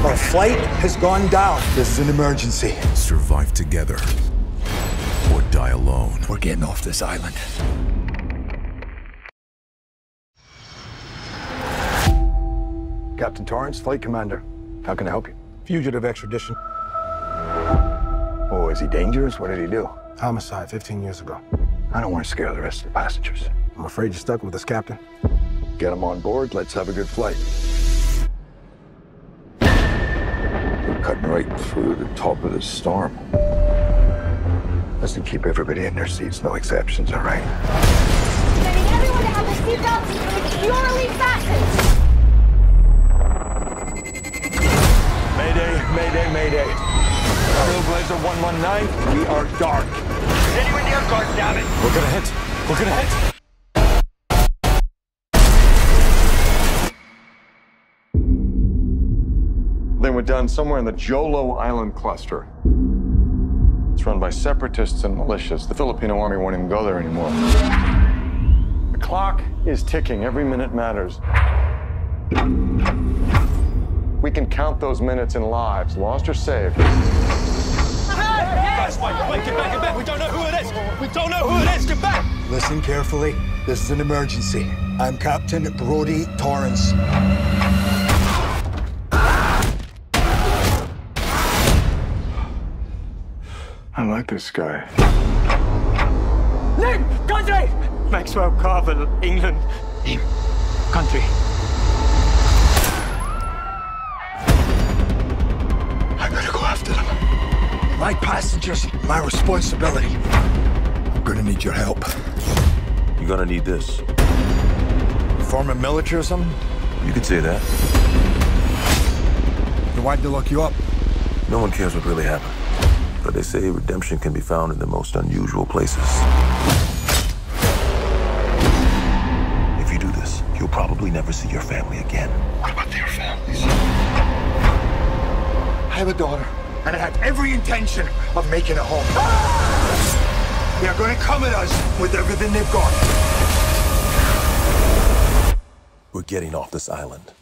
Our flight has gone down. This is an emergency. Survive together or die alone. We're getting off this island. Captain Torrance, flight commander. How can I help you? Fugitive extradition. Oh, is he dangerous? What did he do? Homicide 15 years ago. I don't want to scare the rest of the passengers. I'm afraid you're stuck with us, Captain. Get him on board. Let's have a good flight. We're cutting right through the top of this storm. Let's keep everybody in their seats. No exceptions, all right? Getting everyone to have their seatbelts securely fastened. Mayday, mayday, mayday. Trailblazer 119, we are dark. Anyone near guard, damn it! We're gonna hit. We're gonna hit. They went down somewhere in the Jolo Island cluster. It's run by separatists and militias. The Filipino army won't even go there anymore. The clock is ticking. Every minute matters. We can count those minutes in lives, lost or saved. Guys, wait, get back, get back. We don't know who it is. We don't know who it is. Get back. Listen carefully. This is an emergency. I'm Captain Brodie Torrance. I like this guy. Name, country. Maxwell Carvel, England. Name, country. I gotta go after them. My passengers, my responsibility. I'm gonna need your help. You're gonna need this. Former military or something? You could say that. Then why'd they lock you up? No one cares what really happened. But they say redemption can be found in the most unusual places. If you do this, you'll probably never see your family again. What about their families? I have a daughter, and I have every intention of making it home. They're going to come at us with everything they've got. We're getting off this island.